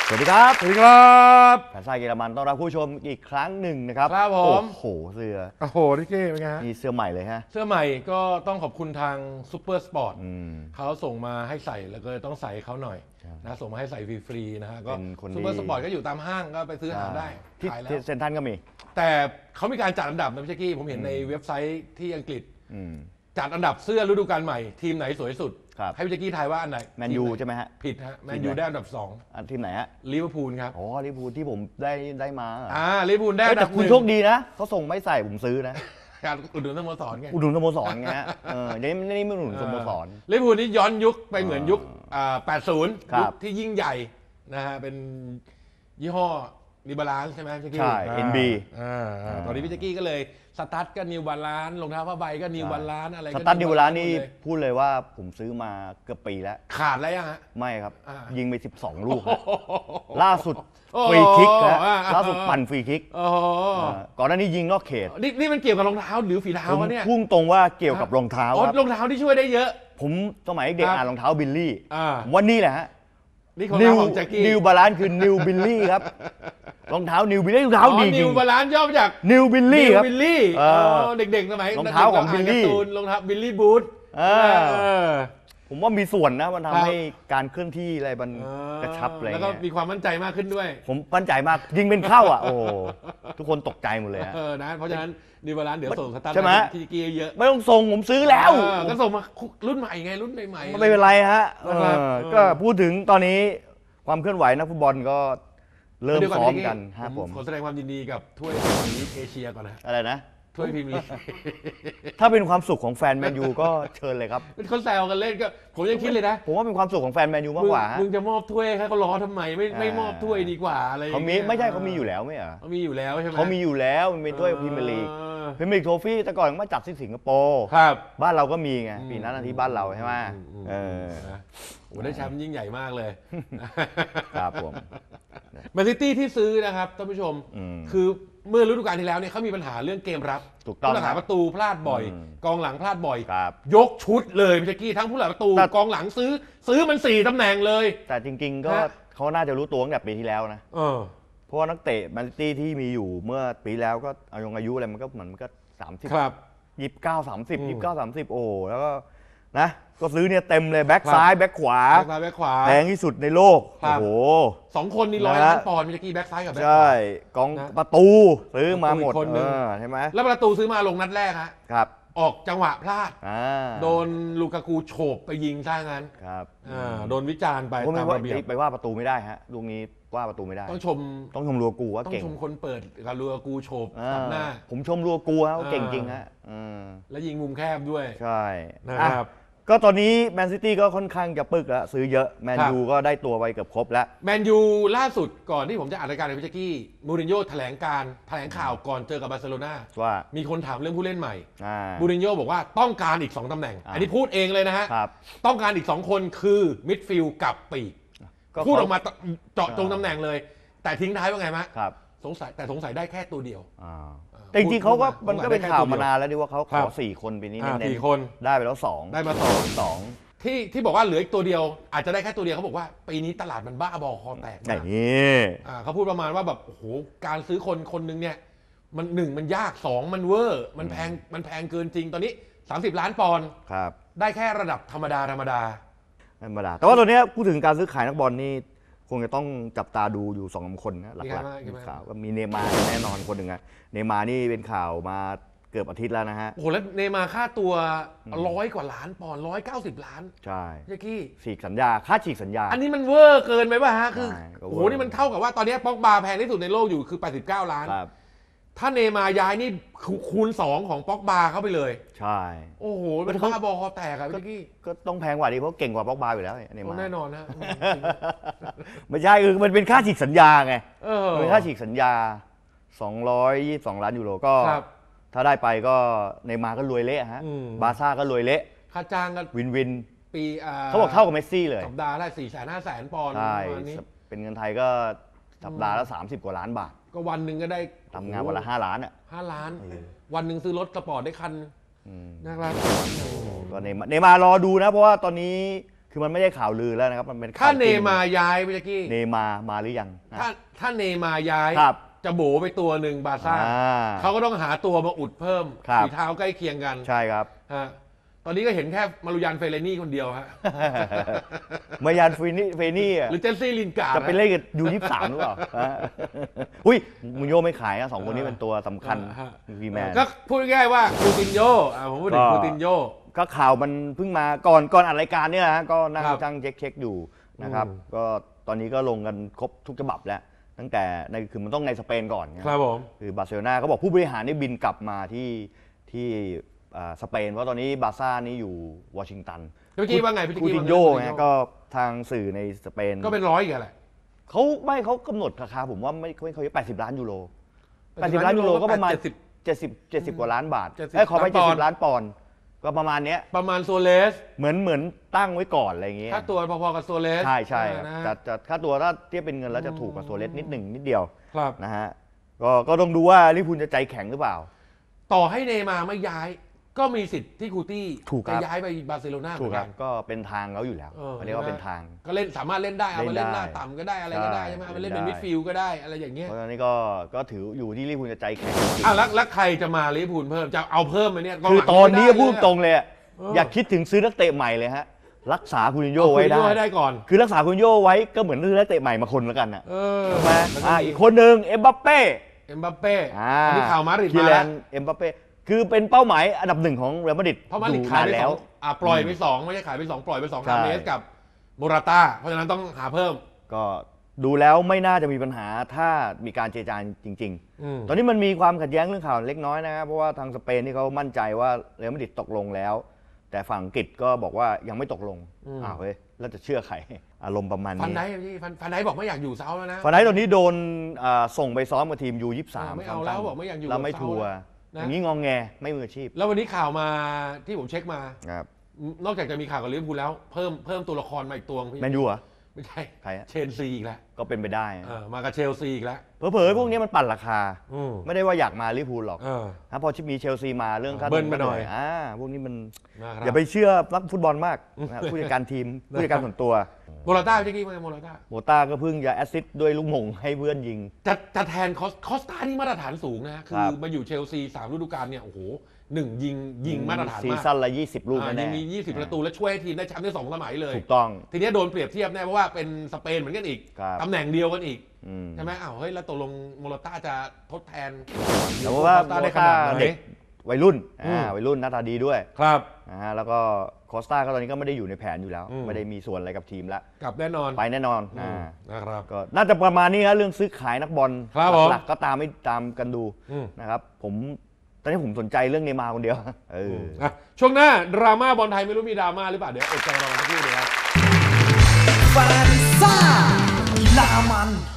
สวัสดีครับสวัสดีครับแฟนซายเยอรมันต้อนรับผู้ชมอีกครั้งหนึ่งนะครับครับผมโอ้โหเสื้อโอ้โหนี่เก้เป็นไงฮะนี่เสื้อใหม่เลยฮะเสื้อใหม่ก็ต้องขอบคุณทางซูเปอร์สปอร์ตอืมเขาส่งมาให้ใส่แล้วก็ต้องใส่เขาหน่อยครับนะส่งมาให้ใส่ฟรีๆนะฮะก็เป็นคนดีซูเปอร์สปอร์ตก็อยู่ตามห้างก็ไปซื้อหาได้ที่ขายแล้วเซนทรันก็มีแต่เขามีการจัดอันดับนะพี่แจ๊กกี้ผมเห็นในเว็บไซต์ที่อังกฤษอืมจัดอันดับเสื้อฤดูกาลใหม่ทีมไหนสวยสุดครับให้พี่แจ๊กกี้ทายว่าอันไหนแมนยูทีหใช่ไหมฮะผิดฮะแมทีนมไหนยูได้อันดับอันทีมไหนฮะ 2ลิเวอร์พูลครับอ๋อลิเวอร์พูลที่ผมได้มาเหรอลิเวอร์พูลได้เอ้อัยนแต่ดับคุณ 1 โชคดีนะเขาส่งไม่ใส่ผมซื้อนะการอุดหนุนสโมสรไงอุดหนุนสโมสรไงฮะนี่ไม่อุดหนุนสโมสรลิเวอร์พูลนี่ย้อนยุคไปเหมือนยุค80 ครับยุคที่ยิ่งใหญ่นะฮะเป็นยี่ห้อนิบาลานใช่ไหมพี่แจ๊กกี้ใช่ NB ตอนนี้พี่แจ๊กกี้ก็เลยสตั๊ดก็นิวบาลานรองเท้าผ้าใบก็นิวบาลานอะไรสก็ตันนิวร้านนี่หมดเลยพูดเลยว่าผมซื้อมาเกือบปีแล้วขาดแล้วยังฮะไม่ครับอ่ายิงไป 12 ลูกฮะล่าสุดโอ้ฟรีคิกฮะอ่าล่าสุดปั่นฟรีคิกโอ้โหก่อนหน้านี้ยิงนอกเขตนี่มันเกี่ยวกับรองเท้าหรือฝีเท้าผมวะเนี่ยพุ่งตรงว่าเกี่ยวกับรองเท้าอ๋อครับรองเท้าที่ช่วยได้เยอะผมสมัยเด็กครับอ่านรองเท้าบิลลี่อ่าวันนี้แหละฮะนี่ของนิเราของแจ็คกี้นิวบาลานคือนิวบิลลี่ครับรองเท้านิวบิลลี่รองเท้าดีจนิริวงบาลานย่อมาจากนิวบิลลี่ครับบิลลี่เออเด็กๆสมัยรองเท้าของด็กๆ Billy การ์ตูนรองเท้าบิลลี่บูทเออ ผมว่ามีส่วนนะมันครัทำบให้การเคลื่อนที่อะไรมันกระชับอะไรแล้วก็เงี้ยมีความมั่นใจมากขึ้นด้วยผมมั่นใจมากยิงเป็นเข้าอ่ะโอ้โหทุกคนตกใจหมดเลยฮะนะเพราะฉะนั้นนิวบาลานเดี๋ยวส่งสตาร์ทใช่ไหมที่กีเยอะไม่ต้องส่งผมซื้อแล้วก็ส่งมารุ่นใหม่ไงรุ่นใหม่ๆไม่เป็นไรฮะนะครับก็พูดถึงตอนนี้ความเคลื่อนไหวนักฟุตบอลก็เริ่มดี๋ยวซ้อมพี่กันครับผมขอแสดงความยินดีกับถ้วยพรีเมียร์ลีกเอเชียก่อนนะอะไรนะถ้วยพรีเมียร์ลีกถ้าเป็นความสุขของแฟนแมนยูก็เชิญเลยครับเป็นคนแซวกันเล่นก็ผมยังคิดเลยนะผมว่าเป็นความสุขของแฟนแมนยูมากกว่าฮะมึงจะมอบถ้วยให้เขาล้อทำไมไม่อ่ามอบถ้วยดีกว่าอะไรอย่งเขามีงี้ยไม่ใช่เขามีอยู่แล้วไม่เหรอเขามีอยู่แล้วใช่ไหมเขามีอยู่แล้วมันเป็นถ้วยพรีเมียร์ลีกพรีเมียร์ลีกโทฟี่แต่ก่อนมาจัดที่สิงคโปร์ครับบ้านเราก็มีไงปีนั้นที่บ้านเราใช่ไหมเออนะโอ้ได้แชมป์ยิ่งใหญ่มากเลยครับผมแมนซิตี้ที่ซื้อนะครับท่านผู้ชมอืมคือเมื่อฤดูกาลที่แล้วเนี่ยเขามีปัญหาเรื่องเกมรับถูกต้องผู้รักษาประตูพลาดบ่อยอืมกองหลังพลาดบ่อยครับยกชุดเลยพี่แจ๊กกี้ทั้งผู้รักษาประตูแต่กองหลังซื้อมัน4ตำแหน่งเลยแต่จริง ๆ ก็ฮะเขาน่าจะรู้ตัวตั้งแต่ปีที่แล้วนะเออเพราะว่านักเตะแมนซิตี้ที่มีอยู่เมื่อปีแล้วก็อายุอะไรมันก็เหมือนมันก็30 ครับ 29 30 29 30โอ้โหแล้วก็นะก็ซื้อเนี่ยเต็มเลยแบ็คครับซ้ายแบ็คขวาแบ็คซ้ายแบ็คขวาแพงที่สุดในโลกครัโอ้บโห 2 คนนี่100 นะล้านปอนด์พี่แจ๊กกี้แบ็คซ้ายกับแบ็คขใช่วากองนะประตูซื้อมาหมดอีกคนหนึ่งใช่ไหมแล้วประตูซื้อมาลงนัดแรกฮะครับออกจังหวะพลาดอ่าโดนลูกากูโฉบไปยิงซะงั้นครับโดนวิจารณ์ไปผมไม่ตามว่าระเบียบไปว่าประตูไม่ได้ฮะลูกนี้ว่าประตูไม่ได้ต้องชมต้องชมลัวกูว่าต้องเก่งชมคนเปิดกับลูกากูโฉบอ่าตัดหน้าผมชมลัวกูฮะว่าเก่งจริงฮะอืมแล้วยิงมุมแคบด้วยใช่นะครับอ่ะก็ตอนนี้แมนซิตี้ก็ค่อนข้างจะปึกแล้วซื้อเยอะแมนยูก็ได้ตัวไปเกือบครบแล้วแมนยูล่าสุดก่อนที่ผมจะอ่านรายการกับพี่แจ๊กกี้มูรินโญ่แถลงข่าวก่อนเจอกับบาร์เซโลนาว่ามีคนถามเรื่องผู้เล่นใหม่อ่ามูรินโญ่บอกว่าต้องการอีก 2ตำแหน่งอ่าอันนี้พูดเองเลยนะฮะครับต้องการอีก 2 คนคือมิดฟิลด์กับปีกก็พูดอเขาอกมาเจาะจงตำแหน่งเลย แต่ทิ้งท้ายว่าไงมะครับสงสัยได้แค่ตัวเดียวอ่าแต่จริงๆเขาก็มันก็เป็นข่าวมานานแล้วดิว่าเขาขครัอบ 4 คนปีนี้อ่าเน้น 4 คนๆได้ไปแล้ว2 ได้มาสอง ที่บอกว่าเหลืออีกตัวเดียว อาจจะได้แค่ตัวเดียวเขาบอกว่าปีนี้ตลาดมันบ้าบอคอแตกไหนมากนี่เขาพูดประมาณว่าแบบโอ้โหการซื้อคนนึงเนี่ยมัน1มันยาก2มันเวอร์มันแพงเกินจริงตอนนี้30 ล้านปอนด์ครับได้แค่ระดับธรรมดาธรรมดาแต่ว่าตัวเนี้ยพูดถึงการซื้อขายนักบอลนี่คงจะต้องจับตาดูอยู่2-3คนนะหลักๆมีข่าวก็มีเนย์มาร์แน่นอนคนหนึ่งนะเนย์มาร์นี่เป็นข่าวมาเกือบอาทิตย์แล้วนะฮะโอ้โหแล้วเนย์มาร์ค่าตัว100 กว่าล้านปอนด์190 ล้านใช่เจ๊กี้ฉีกสัญญาค่าฉีกสัญญาอันนี้มันเวอร์เกินไปป่ะฮะคือใช่ก็เวอร์โอ้โหนี่มันเท่ากับว่าตอนนี้ป็อกบาแพงที่สุดในโลกอยู่คือ89 ล้านครับถ้าเนย์มาร์ย้ายนี่คูณ2ของป็อกบาเข้าไปเลยใช่โอ้โหเป็นบ้าบอคอแตกอะพี่เจ๊กี้ก็ต้องแพงกว่าดิเพราะเก่งกว่าป็อกบาอยู่แล้วเนี่ยเนย์มาร์แน่นอนนะไม่ใช่คือมันเป็นค่าฉีกสัญญาไงเออมันเป็นค่าฉีกสัญญา222 ล้านยูโรก็ครับถ้าได้ไปก็เนย์มาร์ก็รวยเละฮะอืมบาร์ซ่าก็รวยเละค่าจ้างก็วินปีเขาบอกเท่ากับเมสซี่เลยสัปดาห์ละ400,000-500,000 ปอนด์ใช่ประมาณนี้เป็นเงินไทยก็สัปดาห์ละ30 กว่าล้านบาทก็วันหนึ่งก็ได้ทำงานวันละ5 ล้านอ่ะ 5 ล้าน วันหนึ่งซื้อรถสปอร์ตได้คันอืมนะครับก็เนย์มาร์รอดูนะ เพราะว่าตอนนี้คคือมันไม่ได้ข่าวลือแล้วนะครับมันเป็นข่าวถ้าเนจริงมาร์ย้ายพี่แจ๊กกี้เนมาร์มาหรือยังนะถ้าเนมาร์ย้ายครับจะโบไปตัวหนึ่งบาร์ซ่าอ่าเขาก็ต้องหาตัวมาอุดเพิ่มครับฝีเท้าใกล้เคียงกันใช่ครับฮะตอนนี้ก็เห็นแค่มารุยันเฟเรนี่คนเดียวฮะมายานเฟนี่หรือเจสซี่ลินการ์ดจะไปเล่นกับยู23หรือเปล่าอุ้ยมูโยไม่ขายนะสองคนนี้เป็นตัวสำคัญวีแมนก็พูดง่ายๆว่าคูตินโญ่ผมพูดถึงคูตินโญ่ก็ข่าวมันเพิ่งมาก่อนอัดรายการเนี่ยนะก็นั่งครับจังเช็คอยู่นะครับก็ตอนนี้ก็ลงกันครบทุกฉบับแล้วตั้งแต่คือมันต้องในสเปนก่อนครับผมคือบาร์เซโลนาเขาบอกผู้บริหารนี่บินกลับมาที่สเปนเพราะตอนนี้บาร์ซ่านี่อยู่วอชิงตันพี่แจ๊กกี้ว่าไงพี่แจ๊กคูกี้ติว่าน ไงโญ่ไงก็ทางสื่อในสเปนก็เป็นร้อยอีกแหละเขากำหนดราคาผมว่าไม่เขา80 ล้านยูโร80 ล้านยูโรก็ประมาณ 70 กว่าล้านบาท 70 ขอไปล้านปอนด์ 70 ล้านปอนด์ก็ประมาณเนี้ยประมาณโซเลสเหมือนตั้งไว้ก่อนอะไรอย่างเงี้ยค่าตัวพอๆกับโซเลสใช่นะจะค่าตัวถ้าเทียบเป็นเงินแล้วจะถูกกว่าโซเลสนิดเดียวครับนะฮะก็ต้องดูว่าลิเวอร์พูลจะใจแข็งหรือเปล่าต่อให้เนย์มาร์ไม่ย้าย ก็มีสิทธิ์ที่คูตี้ถูกครัจะบย้ายไปบาร์เซโลนาเหถูมืกอนคกัรับนก็เป็นทางเขาอยู่แล้วเขาเรียกว่าเป็นทางก็เล่นสามารถเล่นได้เอามาเล่เล่นนหได้น้าต่ำก็ได้อะไรก็ได้ใช่ไหมเอามาเล่นเป็นได้มิดฟิลด์ก็ได้อะไรอย่างเงี้ยเพราะฉะนั้นก็ถืออยู่ที่ลิเวอร์พูลจะใจแข็งจริงแล้วใครจะมาลิเวอร์พูลเพิ่มจะเอาเพิ่มไหมเนี่ยกงคือหลังตอนนี้ไม่ได้พูดตรงเลยอะเอออยากคิดถึงซื้อนักเตะใหม่เลยฮะรักษาคูตินโญ่เอาไว้คูตินโญ่ให้ได้ได้ก่อนคือรักษาคูตินโญ่ไว้ก็เหมือนซื้อนักเตะใหม่มาคนแล้วกันนะเออใช่ไหมแล้วก็มีอีกคนหนึ่งเอ็มบัปเป้เอ็มบัปเป้อันนี้ข่าวมาดริดคีมาแลแล้วนเอ็มบัปเป้คือเป็นเป้าหมายอันดับหนึ่งของเรอัลมาดริดเพราะมาดริดอยู่ขายนานไปแล้สอวงปล่อยไปสองไม่ใช่ขายไปสองปล่อยไปสองใช่ทาเมสกับโมราต้าเพราะฉะนั้นต้องหาเพิ่มก็ดูแล้วไม่น่าจะมีปัญหาถ้ามีการเจรจาจริง ๆ ตอนนี้มันมีความขัดแย้งเรื่องข่าวเล็กน้อยนะครับเพราะว่าทางสเปนที่เขามั่นใจว่าเรอัลมาดริดตกลงแล้ว แต่ฝั่งอังกฤษก็บอกว่ายังไม่ตกลงเฮ้ยแล้วจะเชื่อใครอารมณ์ประมาณฟันนี้ไดพี่ฟันไดบอกไม่อยากอยู่เซาแล้วนะฟันไดตอนนี้โดนส่งไปซ้อมกับทีม U23 ไม่เอาแล้วบอกไม่อยากอยู่แล้วไม่กับทัวร์เซาแล้วนะอย่างนี้งองแงไม่มืออาชีพแล้ววันนี้ข่าวมาที่ผมเช็คมาครับนอกจากจะมีข่าวกับลิเวอร์พูลแล้วเพิ่มตัวละครมาอีกตัวพี่แมนยูเหรอไม่ใช่ใครฮะเชลซีอีกแล้วก็เป็นไปได้มากับเชลซีอีกแล้วเผลอๆพวกนี้มันปั่นราคาอืมไม่ได้ว่าอยากมาลิเวอร์พูลหรอกเออนะพอมีเชลซีมาเรื่องค่าเบิ้ลมาหน่อยพวกนี้มันนะครับอย่าไปเชื่อนักฟุตบอลมากนะผู้จัดการทีมผู้จัดการส่วนตัวโมราต้าพี่กี้มาโมราต้าโมต้าก็เพิ่งจะแอสซิสต์ด้วยลูกหม่งให้เพื่อนยิงจะแทนคอสตานี่มาตรฐานสูงนะคืครัอบ มาอยู่เชลซี3ฤดูกาลเนี่ยโอ้โห1ยิงมาตรฐานซีมากซั่นละ20 ลูกยิแน่งมี20ประตูและช่วยให้ทีมได้แชมป์ได้2 สมัยเลยถูกต้องทีนี้โดนเปรียบเทียบแน่เพราะว่าเป็นสเปนเหมือนกันอีกครับตำแหน่งเดียวกันอีกอืมใช่ไหมอ้าวเฮ้ยแล้วตกลงโมราต้าจะทดแทนแต่ว่าโมราต้าได้ขนาดไหนเด็กวัยรุ่นอืมวัยรุ่นหน้าตาดีด้วยครับนะฮะแล้วก็คอสตาก็ตอนนี้ก็ไม่ได้อยู่ในแผนอยู่แล้วอืมไม่ได้มีส่วนอะไรกับทีมแล้วกลับแน่นอนไปแน่นอนนะครับก็น่าจะประมาณนี้ครับเรื่องซื้อขายนักบอลครับผมหลักๆก็ตามกันดูอืมนะครับตอนนี้ผมสนใจเรื่องเนย์มาร์คนเดียวเอออ่ะช่วงหน้าดราม่าบอลไทยไม่รู้มีดราม่าหรือเปล่าเดี๋ยวอดใจรอสักครู่เดียวครับแฟนซ่ากีฬามัน